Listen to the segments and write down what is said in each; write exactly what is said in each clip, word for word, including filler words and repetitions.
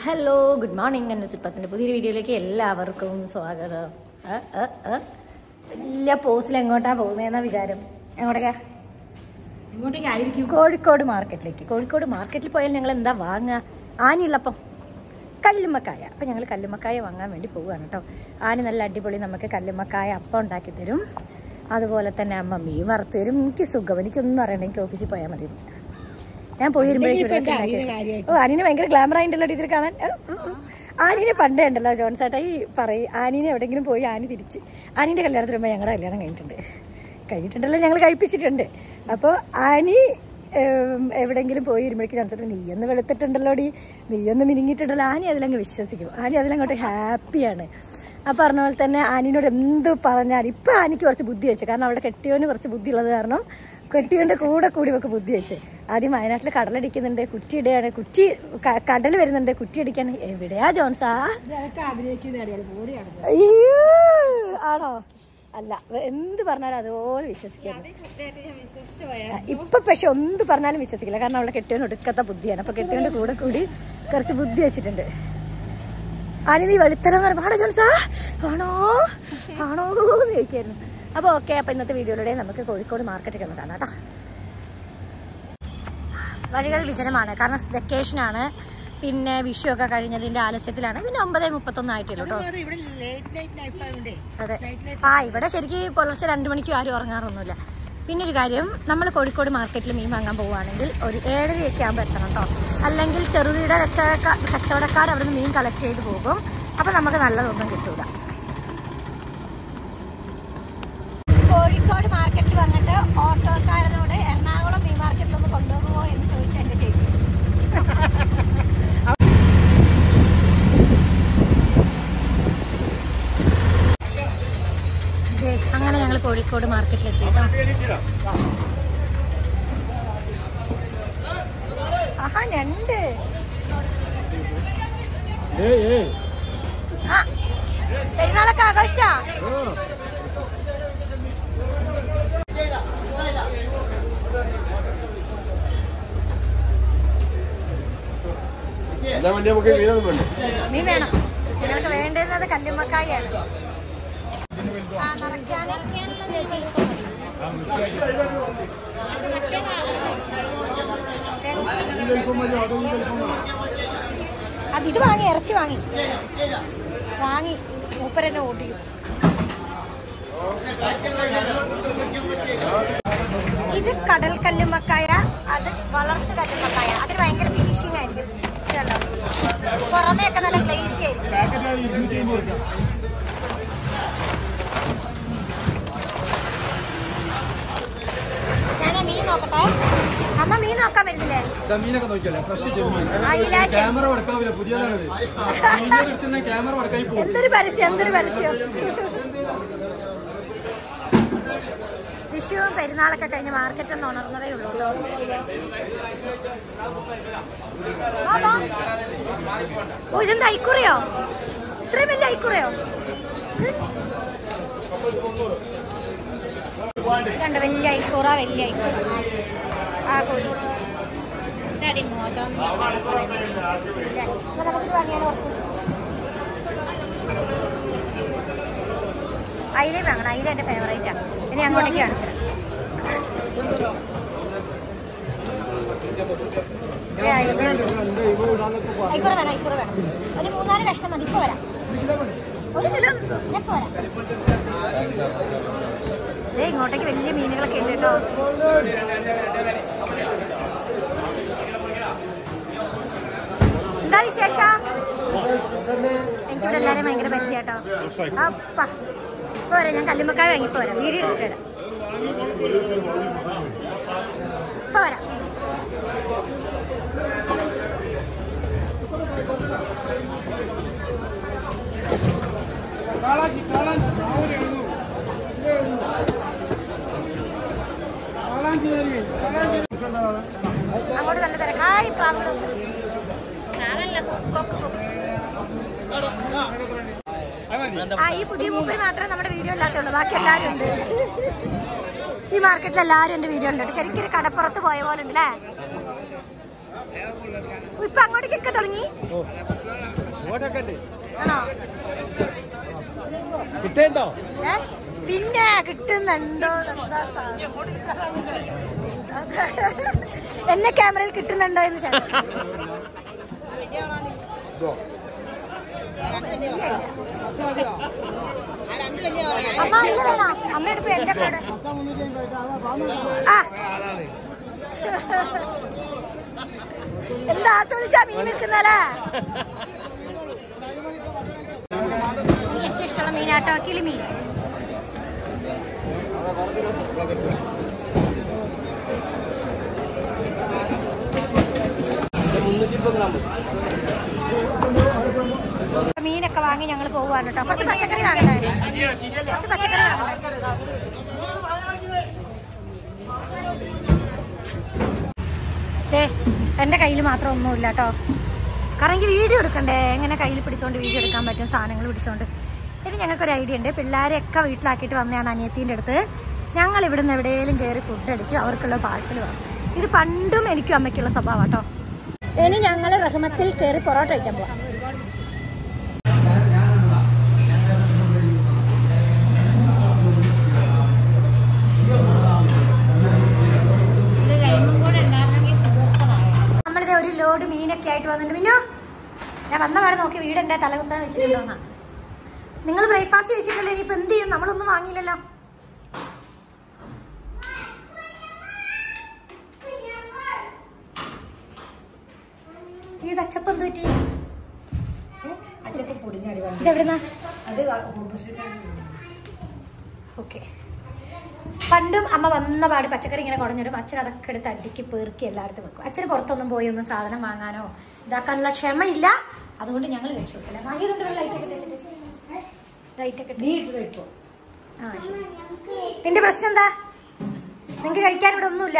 Hello good morning. അനുസിപ്പത്തിൻ്റെ പുതിയൊരു വീഡിയോയിലേക്ക് എല്ലാവർക്കും സ്വാഗതം. വലിയ പോസ്റ്റിൽ എങ്ങോട്ടാണ് പോകുന്നതെന്നാ വിചാരം? എങ്ങോട്ടേക്കാ? ഇങ്ങോട്ടേക്കായിരിക്കും. കോഴിക്കോട് മാർക്കറ്റിലേക്ക്. കോഴിക്കോട് മാർക്കറ്റിൽ പോയാൽ ഞങ്ങൾ എന്താ വാങ്ങുക? ആനിയുള്ളപ്പം കല്ലുമ്മക്കായ. അപ്പം ഞങ്ങൾ കല്ലുമ്മക്കായ വാങ്ങാൻ വേണ്ടി പോവുകയാണ് കേട്ടോ. ആനി നല്ല അടിപൊളി നമുക്ക് കല്ലുമ്മക്കായ അപ്പം ഉണ്ടാക്കി തരും. അതുപോലെ തന്നെ അമ്മ മീൻ വറുത്ത് തരും. എനിക്ക് സുഖം, എനിക്കൊന്നും അറിയണ്ട, എനിക്ക് ഓഫീസിൽ പോയാൽ മതി. ഞാൻ പോയി വരുമ്പോഴേക്കും ഓ ആനിനെ ഭയങ്കര ഗ്ലാമർ ആയിട്ടുണ്ടല്ലോ ഇതിൽ കാണാൻ. ആനിനെ പണ്ടേ ഉണ്ടല്ലോ ജോൺസേട്ടാ ഈ പറയും. ആനിനെ എവിടെയെങ്കിലും പോയി ആനി തിരിച്ച് ആനിൻ്റെ കല്യാണത്തിന് മുമ്പ് ഞങ്ങളുടെ കല്യാണം കഴിഞ്ഞിട്ടുണ്ട് കഴിഞ്ഞിട്ടുണ്ടല്ലോ ഞങ്ങൾ കഴിപ്പിച്ചിട്ടുണ്ട്. അപ്പോൾ ആനി എവിടെയെങ്കിലും പോയി വരുമ്പോഴേക്കും ജോൺസേട്ടൻ നീയൊന്ന് വെളുത്തിട്ടുണ്ടല്ലോ ഡി, നീയൊന്ന് മിനിങ്ങിയിട്ടുണ്ടല്ലോ. ആനി അതിലങ്ങ് വിശ്വസിക്കും. ആനി അതിലങ്ങോട്ട് ഹാപ്പിയാണ്. ആ പറഞ്ഞ പോലെ തന്നെ ആനിനോട് എന്ത് പറഞ്ഞാൽ ഇപ്പം ആനിക്ക് കുറച്ച് ബുദ്ധി വെച്ചു. കാരണം അവിടെ കെട്ടിയോന് കുറച്ച് ബുദ്ധി ഉള്ളത് കാരണം കെട്ടിയോൻ്റെ കൂടെ കൂടി ഒക്കെ ബുദ്ധി വെച്ച്. ആദ്യം വയനാട്ടിൽ കടലടിക്കുന്നുണ്ട്, കുറ്റി ഇടുകയാണ്, കുറ്റി കടൽ വരുന്നുണ്ട്, കുറ്റി അടിക്കാൻ. എവിടെയാ ജോൺസാ? അയ്യോ ആണോ? അല്ല, എന്ത് പറഞ്ഞാലും അതുപോലെ വിശ്വസിക്കാം. ഇപ്പൊ പക്ഷെ എന്ത് പറഞ്ഞാലും വിശ്വസിക്കില്ല. കാരണം അവളെ കെട്ടിയോന് ഒടുക്കത്ത ബുദ്ധിയാണ്. അപ്പൊ കെട്ടിയോന്റെ കൂടെ കൂടി കുറച്ച് ബുദ്ധി വെച്ചിട്ടുണ്ട്. ആനി നീ വെളുത്തരം എന്ന് പറയുമ്പോൾ ആണോ ജോൺസാ ആണോ ആണോ എന്ന് ചോദിക്കായിരുന്നു. അപ്പോൾ ഓക്കെ, അപ്പോൾ ഇന്നത്തെ വീഡിയോയിലൂടെ നമുക്ക് കോഴിക്കോട് മാർക്കറ്റൊക്കെ ഒന്ന് കാണാം കേട്ടോ. വഴികൾ വിജനമാണ്, കാരണം വെക്കേഷനാണ്. പിന്നെ വിഷു ഒക്കെ കഴിഞ്ഞതിൻ്റെ ആലസ്യത്തിലാണ്. പിന്നെ ഒമ്പത് മുപ്പത്തൊന്നും ആയിട്ടില്ല കേട്ടോ. അതെ, ആ ഇവിടെ ശരിക്കും പുലർച്ചെ രണ്ട് മണിക്കും ആരും ഉറങ്ങാറൊന്നുമില്ല. പിന്നെ ഒരു കാര്യം, നമ്മൾ കോഴിക്കോട് മാർക്കറ്റിൽ മീൻ വാങ്ങാൻ പോവുകയാണെങ്കിൽ ഒരു ഏഴരയൊക്കെ ആകുമ്പോൾ എത്തണം കേട്ടോ. അല്ലെങ്കിൽ ചെറുകിട കച്ചവടക്കാർ കച്ചവടക്കാർ അവിടെ നിന്ന് മീൻ കളക്ട് ചെയ്ത് പോകും. അപ്പോൾ നമുക്ക് നല്ലതൊന്നും കിട്ടൂല. കോഴിക്കോട് മാർക്കറ്റിൽ വന്നിട്ട് ഓട്ടോക്കാരനോട് എറണാകുളം മീൻ മാർക്കറ്റിലൊന്ന് കൊണ്ടുപോകുമോ എന്ന് ചോദിച്ചു എൻ്റെ ചേച്ചി. അങ്ങനെ ഞങ്ങൾ കോഴിക്കോട് മാർക്കറ്റിലെത്തി കേട്ടോ. ആഹാ ഞണ്ട്. ആ പെരുന്നാളൊക്കെ ആഘോഷിച്ചാ? മീൻ വേണം. ഞങ്ങൾക്ക് വേണ്ടുന്നത് കല്ലുമ്മക്കായാണ്. അത് ഇത് വാങ്ങി, ഇറച്ചി വാങ്ങി വാങ്ങി മൂപ്പരെന്നെ ഓടിക്കും. ഇത് കടൽ കല്ലുമ്മക്കായ, അത് വളർത്തു കല്ലുമ്മക്കായ. അതിന് ഭയങ്കര ഫിനിഷിംഗ് ആയിരിക്കും. പുറമേയൊക്കെ നല്ല ഗ്ലേസി ആയിരിക്കും. ഞാൻ മീൻ നോക്കട്ടെ. അമ്മ മീൻ നോക്കാൻ വരുന്നില്ലേ? എന്തൊരു പരസ്യം, എന്തൊരു പരസ്യം. വിഷുവും പെരുന്നാളൊക്കെ കഴിഞ്ഞ് മാർക്കറ്റ് ഒന്ന് ഉണർന്നതേ ഉള്ളൂ. ഓ ഇതെന്താ ഐക്കുറയോ? ഇത്രയും വലിയ ഐക്കുറയോ? കണ്ട വലിയ ഐക്കൂറ, വലിയ ഐക്കൂറ. ആ കോഴി നമുക്കിത് വാങ്ങിയാലോ? കുറച്ച് അയിലേ വാങ്ങണം. അയില എൻ്റെ ഫേവറേറ്റാണ്. ഇനി അങ്ങോട്ടേക്ക് കാണിച്ചത് ഐക്കൂറ വേണം. ഐക്കൂറ വേണം. ഒരു മൂന്നാല് കഷ്ണം മതി. ഇപ്പൊ വരാം. ഒരു കിലോ ഞാൻ പോരാ. ഏ ഇങ്ങോട്ടേക്ക് വലിയ മീനുകളൊക്കെ ഉണ്ട് കേട്ടോ. എന്താ വിശേഷം? എനിക്കിവിടെ എല്ലാവരെയും ഭയങ്കര പരിചയം കേട്ടോ. അപ്പ ഇപ്പൊ വരാം. ഞാൻ കല്ലുമ്മക്കായ വാങ്ങിപ്പോ വരാം. വീഡിയോ എടുത്തിട്ട് വരാം. ഇപ്പൊ വരാം. അങ്ങോട്ട് നല്ല തിരക്കായി പ്രാവുകളും. ആ ഈ പുതിയ മൂപ്പര് മാത്രമേ നമ്മുടെ വീഡിയോ ഇല്ലാത്തുള്ളൂ. ബാക്കി എല്ലാവരും ഉണ്ട്. ഈ മാർക്കറ്റിൽ എല്ലാവരും എൻ്റെ വീഡിയോ ഉണ്ട്. ശരിക്കും ഒരു കടപ്പുറത്ത് പോയ പോലെ ഉണ്ട് അല്ലേ? ഇപ്പൊ അങ്ങോട്ടേക്കൊക്കെ തുടങ്ങി. ആണോ? കിട്ടേണ്ടോ? പിന്നെ കിട്ടുന്നുണ്ടോ? എന്നെ ക്യാമറയിൽ കിട്ടുന്നുണ്ടോ എന്ന് ചോദിച്ചു. അമ്മ ഇല്ല വേണോ? അമ്മ എടുപ്പ് എന്റെ കൂടെ. ആ എന്താ ആസ്വദിച്ചാ മീൻ വിൽക്കുന്നല്ലേ? ഏറ്റവും ഇഷ്ടമുള്ള മീനാട്ടോ കിളിമീൻ. മീനൊക്കെ വാങ്ങി ഞങ്ങൾ പോവാണ് കേട്ടോ. കുറച്ച് പച്ചക്കറി വാങ്ങണേ, കുറച്ച് പച്ചക്കറി വാങ്ങണേ. എന്റെ കയ്യിൽ മാത്രം ഒന്നുമില്ല കേട്ടോ. കാരണം എനിക്ക് വീഡിയോ എടുക്കണ്ടേ, എങ്ങനെ കയ്യിൽ പിടിച്ചോണ്ട് വീഡിയോ എടുക്കാൻ പറ്റും സാധനങ്ങൾ പിടിച്ചോണ്ട്. പിന്നെ ഞങ്ങൾക്കൊരു ഐഡിയ ഉണ്ട്. പിള്ളേരെയൊക്കെ വീട്ടിലാക്കിയിട്ട് വന്നതാണ് അനിയത്തിൻ്റെ അടുത്ത്. ഞങ്ങൾ ഇവിടുന്ന് എവിടെയെങ്കിലും കയറി ഫുഡ് അടിക്കും, അവർക്കുള്ള പാഴ്സൽ വാങ്ങും. ഇത് പണ്ടും എനിക്കും അമ്മയ്ക്കുള്ള സ്വഭാവം കേട്ടോ. ഇനി ഞങ്ങൾ റഹ്മത്തിൽ കയറി പൊറോട്ട കഴിക്കാൻ പോവാം. നമ്മളിത് ഒരു ലോഡ് മീനൊക്കെ ആയിട്ട് വന്നിട്ടുണ്ട്. പിന്നെ ഞാൻ വന്ന പാടെ നോക്കി വീടെന്റെ തലകുത്താൻ വെച്ചിട്ടുണ്ടോന്നാ. നിങ്ങൾ ബ്രേക്ക്ഫാസ്റ്റ് കഴിച്ചിട്ടല്ലേ? ഇനിയിപ്പോ എന്ത് ചെയ്യും? നമ്മളൊന്നും വാങ്ങിയില്ലല്ലോ. ഇത് അച്ചപ്പം എന്ത് പറ്റി? ഇതെവിടുന്നാ? ഓക്കെ. പണ്ടും അമ്മ വന്ന പാട് പച്ചക്കറി ഇങ്ങനെ കുടഞ്ഞിടും. അച്ഛൻ അതൊക്കെ എടുത്ത് അടിക്ക് പേർക്കി എല്ലായിടത്തും വെക്കും. അച്ഛന് പുറത്തൊന്നും പോയി ഒന്നും സാധനം വാങ്ങാനോ ഇതാക്കാനുള്ള ക്ഷമയില്ല. അതുകൊണ്ട് ഞങ്ങൾ കഴിച്ചു കൊടുക്കില്ല. വാങ്ങിയതുകൊണ്ട് ലൈറ്റൊക്കെ ഇട്ടിട്ട് ലൈറ്റൊക്കെ ഇട്ടോ. ആ ശരി. നിന്റെ പ്രശ്നം എന്താ? നിങ്ങക്ക് കഴിക്കാൻ ഇവിടെ ഒന്നുമില്ല.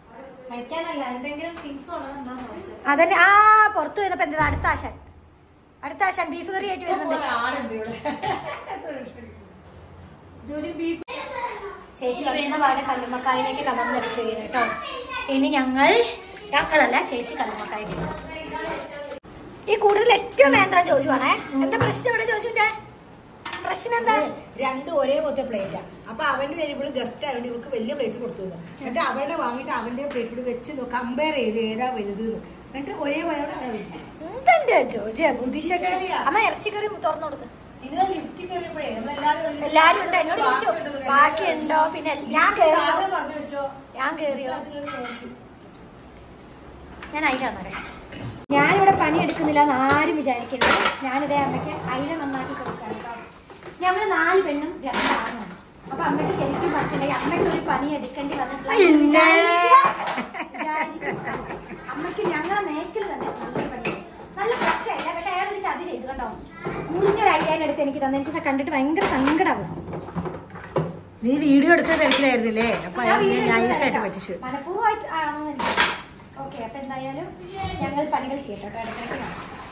അതന്നെ. ആ പുറത്തു വരുന്നപ്പോ എന്താ അടുത്ത ആശാൻ അടുത്ത ആശാൻ ബീഫ് കറി ആയിട്ട് വരുന്നുണ്ട്. ചേച്ചി വരുന്ന പാടെ കല്ലുമ്മക്കായിലേക്ക് കമർന്നടിച്ചു വീണ് കേട്ടോ. ഇനി ഞങ്ങൾ ഞങ്ങളല്ല ചേച്ചി കല്ലുമ്മക്കായിലേക്ക്. ഈ കൂടുതൽ ഏറ്റവും വേണ്ട ചോദിച്ചുവാണേ. എന്താ പ്രശ്നം ഇവിടെ ചോദിച്ചുന്റെ പ്രശ്നം എന്താ? രണ്ടും ഒരേ പോലത്തെ പ്ലേറ്റാ. അപ്പൊ അവന്റെ വരുമ്പോഴും ഗസ്റ്റ് ആയതുകൊണ്ട് ഇവർക്ക് വലിയ പ്ലേറ്റ് കൊടുത്തു. എന്നിട്ട് അവളുടെ വാങ്ങിയിട്ട് അവന്റെ പ്ലേറ്റ് കൂടി വെച്ച് കമ്പയർ ചെയ്ത് ഏതാ വലുത് എന്നിട്ട് ഒരേ പോയോടെ എന്തെന്റെ ചോദിച്ചാ ബുദ്ധിശക്തി. അമ്മ ഇറച്ചിക്കറി തുറന്നു കൊടുക്ക. എല്ലാരും ഉണ്ട്. എന്നോട് ചോദിച്ചു ബാക്കിയുണ്ടോ? പിന്നെ ഞാൻ കേറിയോ ഞാൻ കേറിയോ ഞാൻ അയില പറയാം. ഞാനിവിടെ പണിയെടുക്കുന്നില്ല എന്ന് ആരും വിചാരിക്കരുത്. ഞാനിതേ അമ്മയ്ക്ക് അയില നന്നാക്കി കൊടുക്കാം കേട്ടോ. ഞമ്മള് നാല് പെണ്ണും രണ്ടാണും. അപ്പൊ അമ്മയ്ക്ക് ശരിക്കും പറ്റില്ലെങ്കിൽ അമ്മയ്ക്ക് ഒരു പണി എടുക്കേണ്ടി വന്നിട്ടില്ല. അമ്മയ്ക്ക് ഞങ്ങളെ മേക്കൽ തന്നെ നല്ല പണി. നല്ല പക്ഷല്ല. പക്ഷെ അയാൾ ഒരു ചതി ചെയ്തു കേട്ടോ. മുറിഞ്ഞൊരു അയ്യായിരം എടുത്ത് എനിക്ക് തന്നെ. എനിക്ക് കണ്ടിട്ട് ഭയങ്കര സങ്കടമാവും. നീ വീഡിയോ എടുത്ത തിരക്കിലായിരുന്നില്ലേ? അപ്പൊ നൈസായിട്ട് പറ്റിച്ചു. മനഃപൂർവ്വമായിട്ട് ആണെന്നില്ല. ഓക്കെ. അപ്പൊ എന്തായാലും ഞങ്ങൾ പണികൾ ചെയ്യട്ടോ. ഇടയ്ക്കിടയ്ക്ക്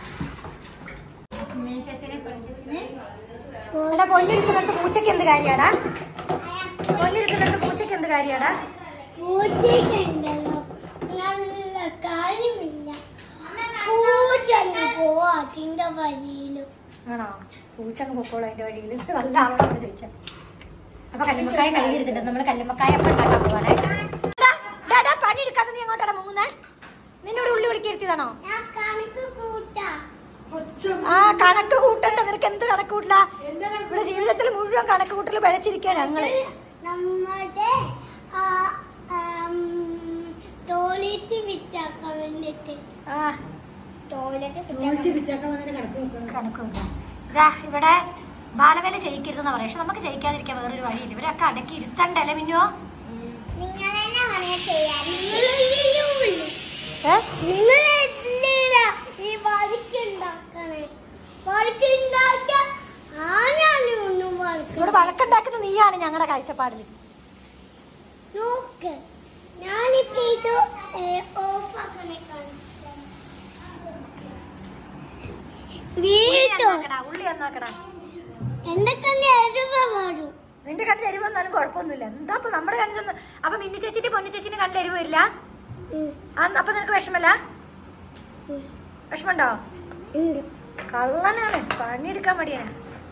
എടാ പൊന്നിരിക്കുന്നിടത്ത് പൂച്ചക്ക് എന്ത് കാര്യാടാ? പൊന്നിരിക്കുന്നിടത്ത് പൂച്ചക്ക് എന്ത് കാര്യാടാ? ആണോ? പൂച്ചങ്ങ് പൊക്കോളൂ അതിന്റെ വഴിയിൽ. നല്ല ആളോട് ചോദിച്ചാ. അപ്പൊ കല്ലുമ്മക്കായ കഴുകി എടുത്തിട്ടുണ്ട്. നമ്മള് കല്ലുമ്മക്കായ അപ്പം ഉണ്ടാക്കാൻ പോവാണേ. പണി എടുക്കാതെ നീ എങ്ങോട്ടാണ് മുങ്ങുന്നേ? നിന്നോട് ഉള്ളി വിളിക്കിരുത്തിയതാണോ? ആ കണക്ക് കൂട്ടണ്ട. നിനക്ക് എന്ത് കണക്ക് കൂട്ടില്ല? ഇവിടെ ജീവിതത്തിൽ മുഴുവൻ കണക്ക് കൂട്ടല് പഴച്ചിരിക്കാൻ ഞങ്ങള്. നമ്മുടെ ഇവിടെ ബാലവേല ചെയ്യിക്കരുതെന്നാ പറയാം. പക്ഷെ നമുക്ക് ചെയ്യിക്കാതിരിക്കാൻ വേറൊരു വഴിയില്ല. ഇവരൊക്കെ അടക്കി ഇരുത്തണ്ടല്ലേ മിന്നോ? ഇവിടെ വഴക്കുണ്ടാക്കുന്ന നീയാണ് ഞങ്ങളുടെ കാഴ്ചപ്പാടിൽ. ഉള്ളി എന്നാക്കടാ. നിന്റെ കണ്ണിൽ എരിവ് വന്നാലും കുഴപ്പമൊന്നുമില്ല. എന്താ അപ്പൊ നമ്മുടെ കണ്ണിൽ നിന്ന്? അപ്പൊ മിന്നി ചേച്ചിന്റെ പൊന്നി ചേച്ചിന്റെ കണ്ണിൽ എരിവ് വരില്ല? അപ്പൊ നിനക്ക് വിഷമല്ല? വിഷമുണ്ടോ? കള്ളനാണ്, പണിയെടുക്കാൻ മടിയാണ്.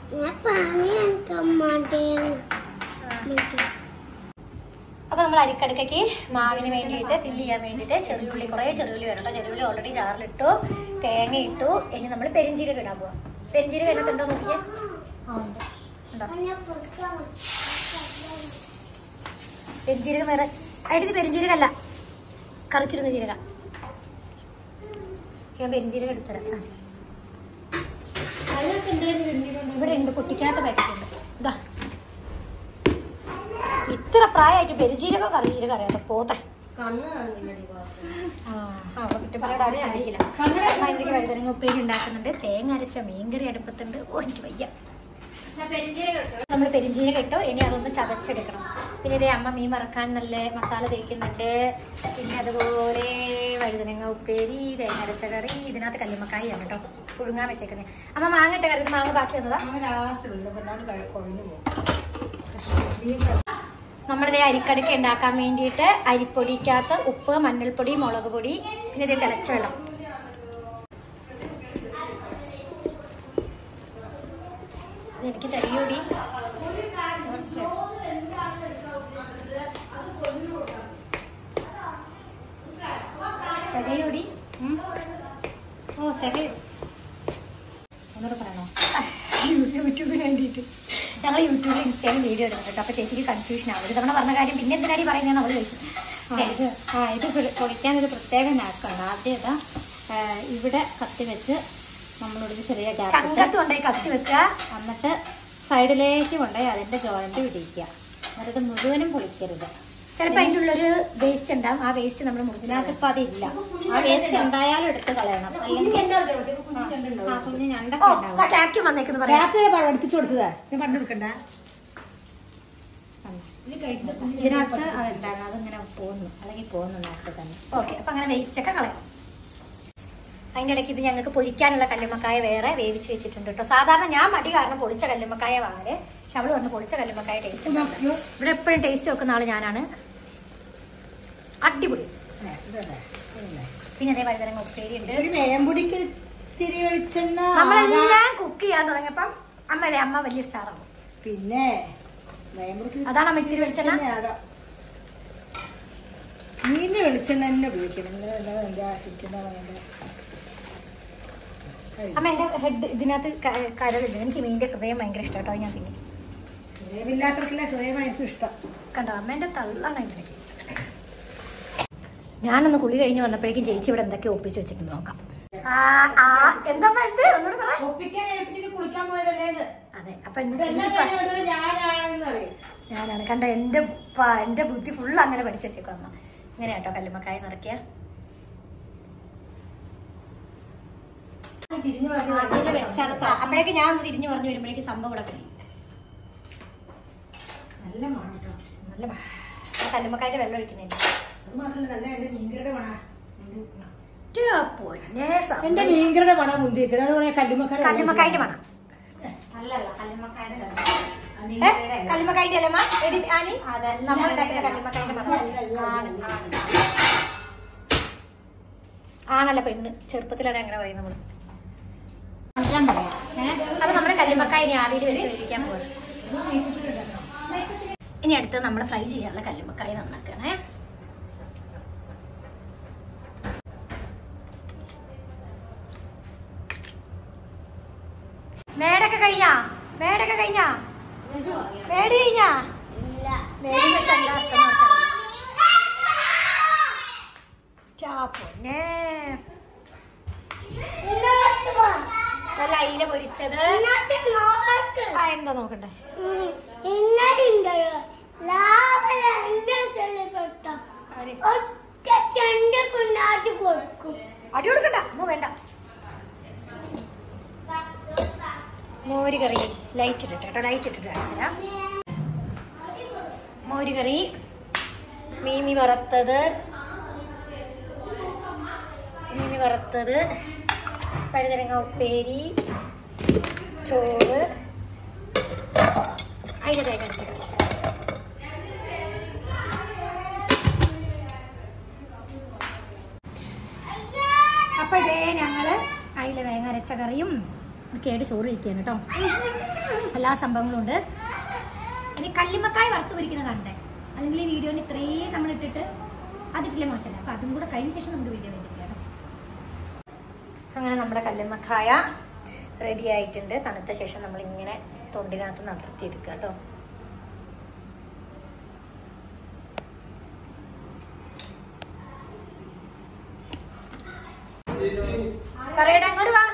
അപ്പൊ നമ്മൾ അരിക്കടുക്കയ്ക്ക് മാവിന് വേണ്ടിയിട്ട് ഫില്ല് ചെയ്യാൻ വേണ്ടിയിട്ട് ചെറിയുള്ളി, കുറേ ചെറിയുള്ളി വേണം കേട്ടോ. ചെറിയുള്ളി ഓൾറെഡി ജാറിലിട്ടു, തേങ്ങ ഇട്ടു. ഇനി നമ്മൾ പെരിഞ്ചീരകം ഇടാൻ പോവാം. പെരിഞ്ചീരകം അതിനകത്ത് എന്താ നോക്കിയേ? പെരിഞ്ചീരകം വേറെ ആയിട്ട് പെരിഞ്ചീരകല്ല, കറിക്കിടുന്ന ജീരകം. ഞാൻ പെരിഞ്ചീരകം എടുത്തരാം. ഇവിടെ ഉണ്ട്, പൊട്ടിക്കാത്ത പാക്കറ്റ് ഉണ്ട്. ഇതാ ഇത്ര പ്രായമായിട്ട് പെരുജീരകം കറിജീരകം അറിയാത്ത പോത്തെ സാധിക്കില്ല. ഭയങ്കര വഴുതനങ്ങ ഉപ്പേരി ഉണ്ടാക്കുന്നുണ്ട്. തേങ്ങ അരച്ച മീൻകറി അടുപ്പത്തുണ്ട്. ഓ എനിക്ക് വയ്യ. നമ്മൾ പെരിഞ്ചീരകം ഇട്ടു. ഇനി അതൊന്ന് ചതച്ചെടുക്കണം. പിന്നെ ഇതേ അമ്മ മീൻ വറക്കാൻ നല്ല മസാല തേക്കുന്നുണ്ട്. പിന്നെ അതുപോലെ വഴുതനങ്ങ ഉപ്പേരി, തേങ്ങ അരച്ച കറി. ഇതിനകത്ത് കല്ലുമ്മക്കായി ആണ് കേട്ടോ പുഴുങ്ങാൻ വെച്ചേക്കുന്നത്. അമ്മ മാങ്ങ ഇട്ട കറി, മാങ്ങ ബാക്കി വന്നതാ. നമ്മളിതേ അരിക്കടുക്ക ഉണ്ടാക്കാൻ വേണ്ടിയിട്ട് അരിപ്പൊടിക്കകത്ത് ഉപ്പ്, മഞ്ഞൾപ്പൊടി, മുളക് പൊടി, പിന്നെ ഇതേ തിളച്ച വെള്ളം. എനിക്ക് തരിയൂടി തരയൂടി ഓ തരയോ ഒന്നുകൂടെ പറയണോ? യൂട്യൂബിന് വേണ്ടിയിട്ട് ഞങ്ങൾ യൂട്യൂബിൽ ഇൻസ്റ്റയിൽ വീഡിയോ ഇടുന്നുണ്ട് കേട്ടോ. അപ്പോൾ ചേച്ചിക്ക് കൺഫ്യൂഷൻ ആവും. ഒരു തവണ പറഞ്ഞ കാര്യം പിന്നെ എന്തിനാടി പറയുന്നത് നമ്മൾ ചോദിക്കും. ഇത് ആ ഇത് പൊളിക്കാനൊരു പ്രത്യേക നാക്കാണ്. ആദ്യം ഇതാ ഇവിടെ കത്തി വെച്ച് നമ്മളൊരു ചെറിയ ചങ്കത്ത് കൊണ്ടുപോയി കത്തി വെക്കുക. എന്നിട്ട് സൈഡിലേക്ക് കൊണ്ടുപോയി അതിൻ്റെ ജോയിൻറ്റ് പിടിക്കുക. എന്നിട്ട് മുഴുവനും പൊളിക്കരുത്. ചിലപ്പോൾ അതിൻ്റെ ഉള്ളൊരു വേസ്റ്റ് ഉണ്ടാവും. ആ വേസ്റ്റ് നമ്മൾ മുറിച്ചതിപ്പോൾ അതില്ല. ആ വേസ്റ്റ് ഉണ്ടായാലും എടുത്ത് കളയണം. കുഞ്ഞ് ഞണ്ടൊക്കെ ക്യാപ്റ്റൻ വന്നേക്കെന്ന് പറയാം പഠിപ്പിച്ചു കൊടുത്തതാ. ഞാൻ പറഞ്ഞു കൊടുക്കണ്ട. ഇതിനകത്ത് അതുണ്ടാകും. അതിങ്ങനെ പോകുന്നു, അല്ലെങ്കിൽ പോകുന്നു നേരത്തെ തന്നെ. ഓക്കെ, അപ്പം അങ്ങനെ വേസ്റ്റ് ഒക്കെ കളയാം. അതിൻ്റെ ഇടയ്ക്ക് ഇത് ഞങ്ങൾക്ക് പൊരിക്കാനുള്ള കല്ലുമ്മക്കായ വേറെ വേവിച്ച് വെച്ചിട്ടുണ്ട് കേട്ടോ. സാധാരണ ഞാൻ മടി കാരണം പൊളിച്ച കല്ലുമ്മക്കായ വാങ്ങല്. പക്ഷെ അവള് പറഞ്ഞു പൊളിച്ച കല്ലുമ്മക്കായ ടേസ്റ്റ്. ഇവിടെ എപ്പോഴും ടേസ്റ്റ് വെക്കുന്ന ആള് ഞാനാണ്. അടിപൊളി. പിന്നെ അതേ വഴുതനങ്ങ ഉപ്പേരി ഉണ്ട്. നമ്മളെല്ലാം കുക്ക് ചെയ്യാൻ തുടങ്ങിയപ്പം അമ്മയുടെ അമ്മ വലിയ സ്റ്റാറാവും. പിന്നെ അതാണ് അമ്മ ഇത്തിരി വെളിച്ചെണ്ണ. മീനിന് വെളിച്ചെണ്ണ തന്നെ ഉപയോഗിക്കണം. അമ്മ എന്റെ ഹെഡ് ഇതിനകത്ത് കരളില്ല. എനിക്ക് മീനിന്റെ ഹൃദയം ഭയങ്കര ഇഷ്ടം കേട്ടോ. ഞാൻ പിന്നെ ഹൃദയമില്ലാത്തവർക്കില്ല, ഹൃദയമായിട്ട് ഇഷ്ടം. കണ്ടോ അമ്മേന്റെ തള്ളാണ് അതിൻ്റെ ഇടയ്ക്ക്. ഞാനൊന്ന് കുളി കഴിഞ്ഞ് വന്നപ്പോഴേക്കും ചേച്ചി ഇവിടെ എന്തൊക്കെ ഒപ്പിച്ച് വെച്ചിട്ടുണ്ട് നോക്കാം. എന്താ കുളിക്കാൻ പോയതല്ലേ? അതെ, അപ്പൊ ഞാനാണ് കണ്ട. എന്റെ എന്റെ ബുദ്ധി ഫുള്ള് അങ്ങനെ പഠിച്ചു വെച്ചേക്കും അമ്മ. ഇങ്ങനെ കേട്ടോ കല്ലുമ്മക്കായ നിറയ്ക്കുക. അപ്പോഴേക്ക് ഞാൻ ഒന്ന് തിരിഞ്ഞു പറഞ്ഞു വരുമ്പോഴേക്ക് സംഭവം ഇവിടെ കഴിയും. നല്ല മണം കേട്ടോ, നല്ല കല്ലുമ്മക്കായുടെ വെള്ളം ഒഴിക്കുന്നുണ്ട്. എന്റെ മീൻകറിയുടെ മണം മുന്തി കല്ലുമ്മക്കായ കല്ലുമ്മക്കായുടെ മണം കല്ലുമ്മക്കായുടെ അല്ലമ്മ ആനി നമ്മളുണ്ടാക്കുന്ന കല്ലുമ്മക്കായുടെ മണം ആണല്ല പെണ്ണ്. ചെറുപ്പത്തിലാണ് അങ്ങനെ പറയുന്നത് നമ്മള്. അപ്പൊ നമ്മള് കല്ലുമ്മക്കായ ഇനി ആവിയിൽ വെച്ച് വേവിക്കാൻ പോകുന്നത്. ഇനി അടുത്ത് നമ്മൾ ഫ്രൈ ചെയ്യാനുള്ള കല്ലുമ്മക്കായ നന്നാക്കണേ. മേടൊക്കെ കഴിഞ്ഞാ മേടൊക്കെ കഴിഞ്ഞാ മേട് കഴിഞ്ഞാ മേടിൽ വെച്ചല്ല ചാപ്പൊന്നെ നല്ല അയില പൊരിച്ചത്. എന്താ നോക്കണ്ടേ? അടി കൊടുക്കണ്ട, വേണ്ട. മോര് കറി ലൈറ്റ് ഇട്ടിട്ട് കേട്ടോ, ലൈറ്റ് ഇട്ടിട്ട് കാണിച്ചുതരാം. മോര് കറി, മീമി വറുത്തത്, മീമി വറുത്തത്, വഴുതനങ്ങ ഉപ്പേരി, ചോറ്, അതിൻ്റെ തേങ്ങ അരച്ച കറി. അപ്പൊ ഇതേ ഞങ്ങള് അതിലെ തേങ്ങ അരച്ച കറിയും ഒക്കെ ആയിട്ട് ചോറ് കഴിക്കുകയാണ് കേട്ടോ. എല്ലാ സംഭവങ്ങളും ഉണ്ട്. ഇനി കല്ലുമ്മക്കായ വറുത്ത് പൊരിക്കുന്ന കണ്ടേ, അല്ലെങ്കിൽ ഈ വീഡിയോന് ഇത്രയും നമ്മൾ ഇട്ടിട്ട് അതിട്ടില്ലേ മോശമല്ല. അപ്പം അതും കൂടെ കഴിഞ്ഞ ശേഷം നമുക്ക് വീഡിയോ വേണ്ടിയിട്ടാണ്. അങ്ങനെ നമ്മുടെ കല്ലുമ്മക്കായ റെഡി ആയിട്ടുണ്ട്. തണുത്ത ശേഷം നമ്മളിങ്ങനെ തൊണ്ടിനകത്ത് നടത്തിയെടുക്കുക കേട്ടോ. പറയടാ, അങ്ങോട്ട് വാ.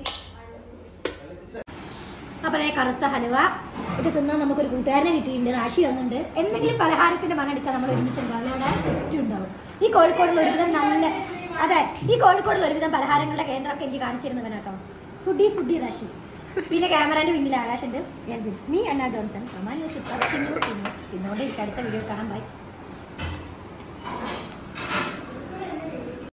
അപ്പൊ അതേ കറുത്ത ഹലുവ ഇത് തിന്നാൻ നമുക്കൊരു കൂട്ടുകാരനെ കിട്ടിയിട്ടുണ്ട്. റാശി വന്നിട്ടുണ്ട്. എന്തെങ്കിലും പലഹാരത്തിന്റെ മണടിച്ചാൽ നമ്മൾ ഒരുമിച്ചുണ്ടാവും. അവിടെ ചുറ്റും ഉണ്ടാവും. ഈ കോഴിക്കോടുള്ള ഒരുവിധം നല്ല അതെ ഈ കോഴിക്കോടുള്ള ഒരുവിധം പലഹാരങ്ങളുടെ കേന്ദ്രമൊക്കെ എനിക്ക് കാണിച്ചിരുന്നവൻ കേട്ടോ. ഫുഡി ഫുഡി റാശി. പിന്നെ ക്യാമറന്റെ പിന്നിൽ ആകാശുണ്ട്. മീ അന്ന ജോൺസൺ. പിന്നോണ്ടിരിക്കും. അടുത്ത വീഡിയോ കാണാൻ ബൈ.